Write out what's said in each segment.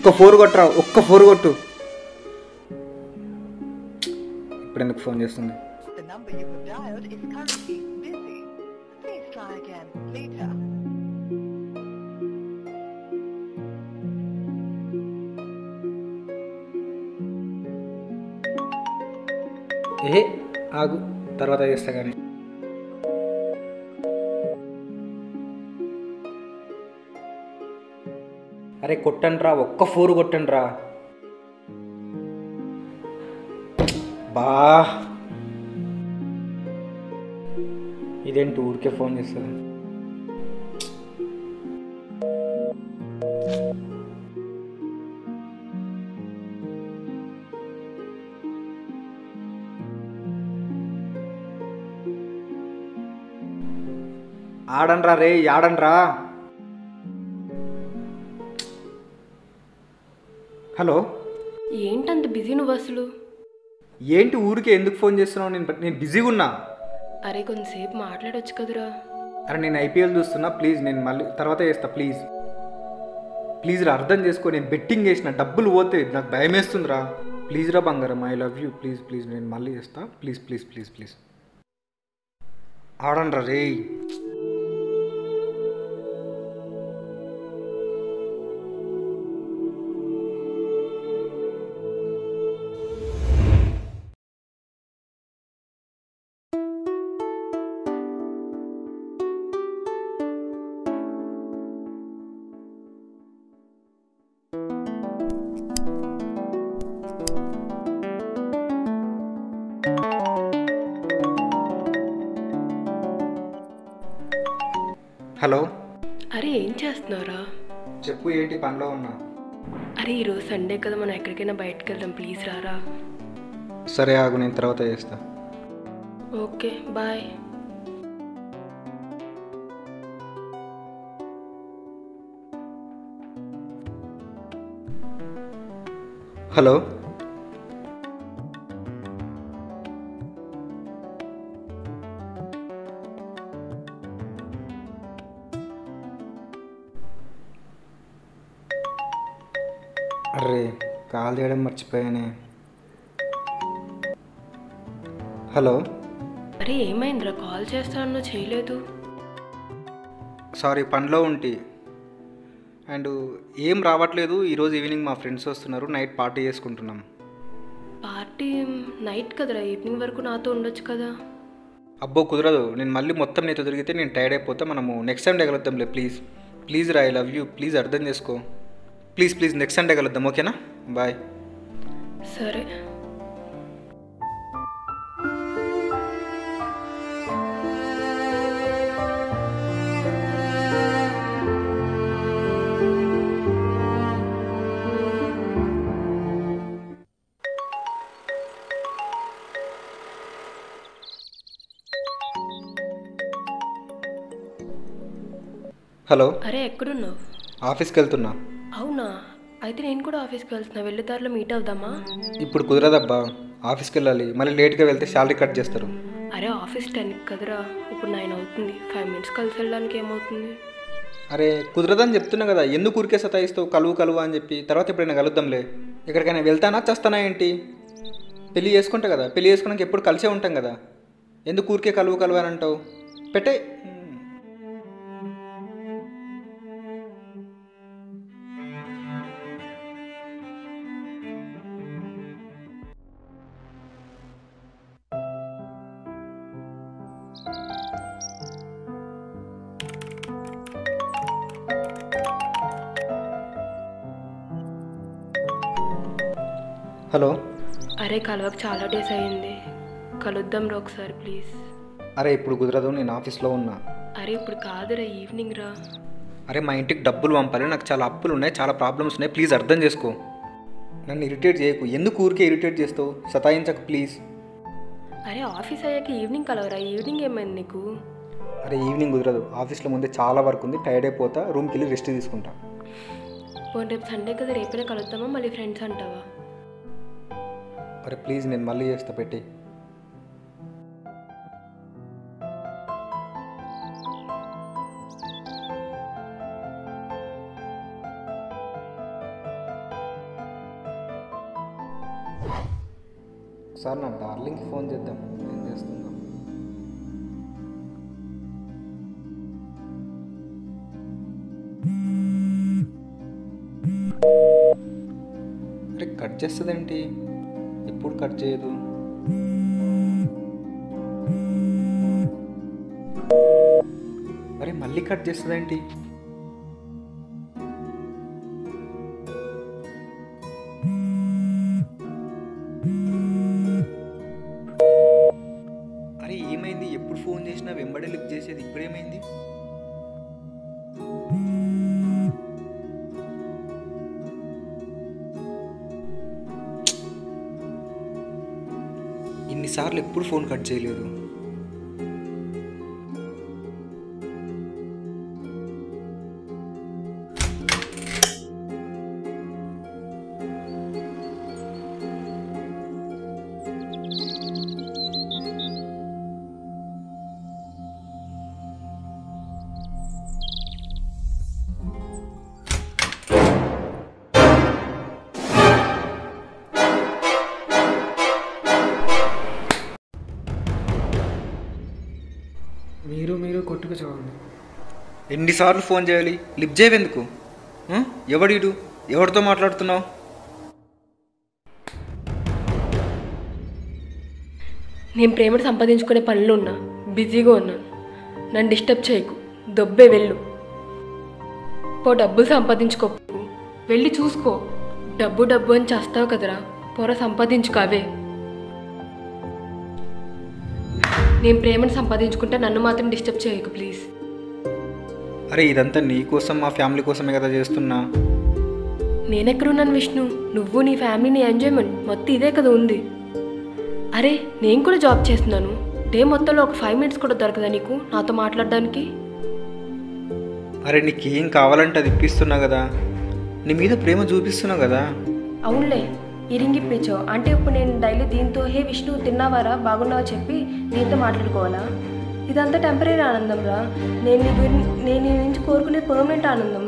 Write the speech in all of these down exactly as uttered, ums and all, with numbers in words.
ఒక్క ఫోర్ కొట్టరా, ఒక్క ఫోర్ కొట్టు. ఇప్పుడు ఎందుకు ఫోన్ చేస్తుంది? ఏ ఆగు, తర్వాత చేస్తా కానీ. అరే కొట్టండ్రా, ఒక్క ఫోర్ కొట్టండ్రా. బా ఇదేంటి ఊరికే ఫోన్ చేస్తుంది? ఆడండ్రా రే, ఆడండ్రా. హలో, ఏంటంత బిజీ నువ్వు అసలు? ఏంటి ఊరికే ఎందుకు ఫోన్ చేస్తున్నావు? నేను నేను బిజీగా ఉన్నా. అరే కొంతసేపు మాట్లాడొచ్చు కదరా. అరే నేను ఐపీఎల్ చూస్తున్నా, ప్లీజ్ నేను మళ్ళీ తర్వాత చేస్తా. ప్లీజ్ ప్లీజ్ రా, అర్థం చేసుకో. నేను బెట్టింగ్ చేసిన, డబ్బులు పోతే నాకు భయం వేస్తుందిరా. ప్లీజ్ రా బంగారం, I love you. Please please నేను మళ్ళీ చేస్తా. ప్లీజ్ ప్లీజ్ ప్లీజ్ ప్లీజ్ ఆడండ్రా రే. హలో. అరే ఏం చేస్తున్నారా? చెప్పు, ఏంటి పనిలో ఉన్నా? అరే ఈరోజు సండే కదా, మనం ఎక్కడికైనా బయటకు వెళ్దాం, ప్లీజ్ రారా. సరే ఆగు, నేను తర్వాత చేస్తా. Okay bye. హలో. అరే కాల్ చేయడం మర్చిపోయానే. హలో. అరే ఏమైందిరా, కాల్ చేస్తాను చేయలేదు? సారీ, పనిలో ఉంటి. అండ్ ఏం రావట్లేదు. ఈరోజు ఈవినింగ్ మా ఫ్రెండ్స్ వస్తున్నారు, నైట్ పార్టీ చేసుకుంటున్నాం. పార్టీ నైట్ కదరా, ఈవినింగ్ వరకు నాతో ఉండొచ్చు కదా. అబ్బో కుదరదు, నేను మళ్ళీ మొత్తం నీతో తిరిగితే నేను టైర్డ్ అయిపోతా. మనము నెక్స్ట్ సండే కలుద్దాంలే. ప్లీజ్ ప్లీజ్ రా, ఐ లవ్ యూ. ప్లీజ్ అర్థం చేసుకో. ప్లీజ్ ప్లీజ్ నెక్స్ట్ సండే కలుద్దాం, ఓకేనా? బాయ్. సరే. హలో. అరే ఎక్కడున్నావు? ఆఫీస్కి వెళ్తున్నా. అవునా, అయితే నేను కూడా ఆఫీస్కి వెళ్తున్నా, వెళ్ళే దారిలో మీట్ అవుదామా? ఇప్పుడు కుదరదబ్బా, ఆఫీస్కి వెళ్ళాలి. మళ్ళీ లేట్గా వెళ్తే శాలరీ కట్ చేస్తారు. అరే ఆఫీస్ టెన్కి కదరా, ఇప్పుడు నైన్ అవుతుంది. ఫైవ్ మినిట్స్ కలిసి వెళ్ళడానికి ఏమవుతుంది? అరే కుదరదని చెప్తున్నా కదా, ఎందుకు ఊరికే సతాయిస్తావు? కలువు కలువు అని చెప్పి. తర్వాత ఎప్పుడైనా కలుద్దాంలే. ఎక్కడికైనా వెళ్తానా చేస్తానా ఏంటి? పెళ్ళి చేసుకుంటా కదా, పెళ్ళి చేసుకున్నాక ఎప్పుడు కలిసే ఉంటాం కదా, ఎందుకు ఊరికే కలువు కలువు అని అంటావు? పెట్టే. హలో. అరే కలవక చాలా డేస్ అయ్యింది, కలుద్దాం రా ఒకసారి ప్లీజ్. అరే ఇప్పుడు కుదరదు, నేను ఆఫీస్లో ఉన్నా. అరే ఇప్పుడు కాదురా, ఈవినింగ్ రా. అరే మా ఇంటికి డబ్బులు పంపాలి, నాకు చాలా అప్పులు ఉన్నాయి, చాలా ప్రాబ్లమ్స్ ఉన్నాయి. ప్లీజ్ అర్థం చేసుకో. నన్ను ఇరిటేట్ చేయకు. ఎందుకు ఊరికే ఇరిటేట్ చేస్తావు? సతాయించకు ప్లీజ్. అరే ఆఫీస్ అయ్యాక ఈవినింగ్ కలవరా. ఈవినింగ్ ఏమైంది నీకు? అరే ఈవినింగ్ కుదరదు, ఆఫీస్లో ముందే చాలా వర్క్ ఉంది, టైర్డ్ అయిపోతా, రూమ్కి వెళ్ళి రెస్ట్ తీసుకుంటా. పోనీ రేపు సండే కదా, రేపైనా కలుద్దామా? మళ్ళీ ఫ్రెండ్స్ అంటావా? అరే ప్లీజ్, నేను మళ్ళీ చేస్తా, పెట్టి. ఒకసారి నా డార్లింగ్కి ఫోన్ చేద్దాం, ఏం చేస్తుందో. అరే కట్ చేస్తుందేంటి, ఎప్పుడు కట్ చేయదు. అరే మళ్ళీ కట్ చేస్తుందేంటి. అరే ఏమైంది, ఎప్పుడు ఫోన్ చేసినా వెంబడే లిఫ్ట్ చేసేది, ఇప్పుడేమైంది. ఇన్నిసార్లు ఎప్పుడు ఫోన్ కట్ చేయలేదు. మీరు మీరు కొట్టుకు చూడండి. ఎన్నిసార్లు ఫోన్ చేయాలి, లిఫ్ట్ చేయవెందుకు? ఎవడీడు, ఎవరితో మాట్లాడుతున్నావు? నేను ప్రేమను సంపాదించుకునే పనులు ఉన్నా, బిజీగా ఉన్నాను. నన్ను డిస్టర్బ్ చేయకు, దొబ్బే వెళ్ళు. పో డబ్బులు సంపాదించుకో, వెళ్ళి చూసుకో. డబ్బు డబ్బు అని చేస్తావు కదరా, పొర సంపాదించుకో అవే. నేను ప్రేమను సంపాదించుకుంటే నన్ను మాత్రం డిస్టర్బ్ చేయకు ప్లీజ్. అరే ఇదంతా నీ కోసం, మా ఫ్యామిలీ కోసమే కదా చేస్తున్నా. నేనెక్కడున్నాను విష్ణు, నువ్వు నీ ఫ్యామిలీ నీ ఎంజాయ్మెంట్ మొత్తం ఇదే కదా ఉంది. అరే నేను కూడా జాబ్ చేస్తున్నాను, డే మొత్తంలో ఒక ఫైవ్ మినిట్స్ కూడా దొరకదా నీకు నాతో మాట్లాడడానికి? అరే నీకేం కావాలంటే అది ఇప్పిస్తున్నా కదా, నీ మీద ప్రేమ చూపిస్తున్నా కదా. అవునులే, ఇరింగిప్పించావు అంటే ఇప్పుడు నేను డైలీ దీంతో హే విష్ణు తిన్నావారా బాగున్నావా చెప్పి దీంతో మాట్లాడుకోవాలా? ఇదంతా టెంపరీ ఆనందం రా, నేను నీ గురి నేను నీ నుంచి కోరుకునే పర్మనెంట్ ఆనందం.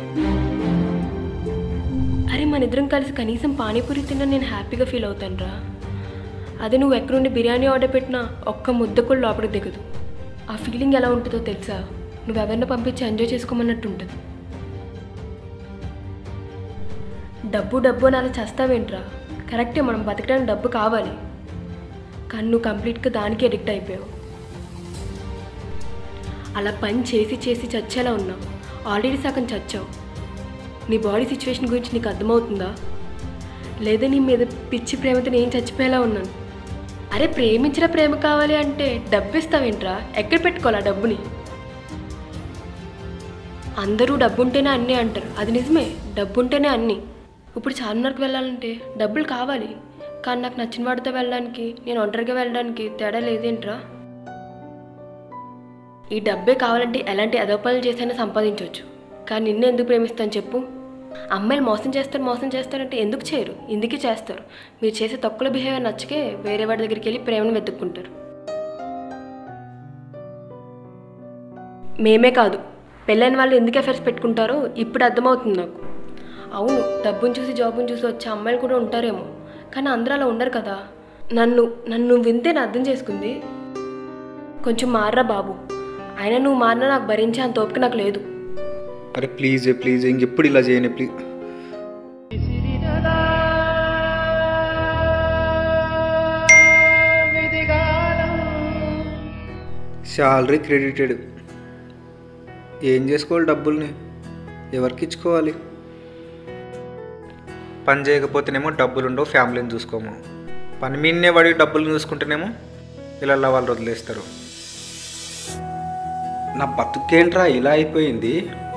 అరే మన ఇద్దరం కలిసి కనీసం పానీపూరి తిన్నా నేను హ్యాపీగా ఫీల్ అవుతాను రా. అదే నువ్వు ఎక్కడుండి బిర్యానీ ఆర్డర్ పెట్టినా ఒక్క ముద్ద కూడా లోపలికి దిగదు. ఆ ఫీలింగ్ ఎలా ఉంటుందో తెలుసా? నువ్వెవరిని పంపించి ఎంజాయ్ చేసుకోమన్నట్టు ఉంటుంది. డబ్బు డబ్బు అని అలా చేస్తావేంట్రా? కరెక్టే, మనం బతకడానికి డబ్బు కావాలి, కానీ నువ్వు కంప్లీట్గా దానికి అడిక్ట్ అయిపోయావు. అలా పని చేసి చేసి చచ్చేలా ఉన్నావు, ఆల్రెడీ సగం చచ్చావు. నీ బాడీ సిచ్యువేషన్ గురించి నీకు అర్థమవుతుందా? లేదా నీ మీద పిచ్చి ప్రేమతో నేను చచ్చిపోయేలా ఉన్నాను. అరే ప్రేమించిన ప్రేమ కావాలి అంటే డబ్బు ఇస్తావేంట్రా? ఎక్కడ పెట్టుకోవాలా డబ్బుని? అందరూ డబ్బుంటేనే అన్నీ అంటారు, అది నిజమే, డబ్బుంటేనే అన్నీ. ఇప్పుడు చార్మినార్కి వెళ్ళాలంటే డబ్బులు కావాలి, కానీ నాకు నచ్చిన వాడితో వెళ్ళడానికి, నేను ఒంటరిగా వెళ్ళడానికి తేడా లేదేంట్రా? ఈ డబ్బే కావాలంటే ఎలాంటి అదోపాలు చేసైనా సంపాదించవచ్చు, కానీ నిన్ను ఎందుకు ప్రేమిస్తాను చెప్పు? అమ్మాయిలు మోసం చేస్తారు మోసం చేస్తారంటే ఎందుకు చేయరు? ఇందుకే చేస్తారు. మీరు చేసే తక్కువ బిహేవియర్ నచ్చకే వేరే వాడి దగ్గరికి వెళ్ళి ప్రేమను వెతుక్కుంటారు. మేమే కాదు, పెళ్ళైన వాళ్ళు ఎందుకు ఎఫర్ట్స్ పెట్టుకుంటారో ఇప్పుడు అర్థమవుతుంది నాకు. అవును, డబ్బును చూసి జాబును చూసి వచ్చే అమ్మాయిలు కూడా ఉంటారేమో, కానీ అందరూ అలా ఉండరు కదా. నన్ను నన్ను వింతే అర్థం చేసుకుంది. కొంచెం మారరా బాబు, అయినా నువ్వు మారినా నాకు భరించే అంత ఓపిక నాకు లేదు. అరే ప్లీజ్ ప్లీజ్ ఇంకెప్పుడు ఇలా చేయను ప్లీజ్. శాలరీ క్రెడిటెడ్, ఏం చేసుకోవాలి డబ్బుల్ని? ఎవరికి ఇచ్చుకోవాలి? పని చేయకపోతేనేమో డబ్బులు ఉండవు, ఫ్యామిలీని చూసుకోము. పని మీదనే వాడి డబ్బులు చూసుకుంటేనేమో ఇలా వాళ్ళు వదిలేస్తారు. నా బతుకేంట్రా ఇలా అయిపోయింది.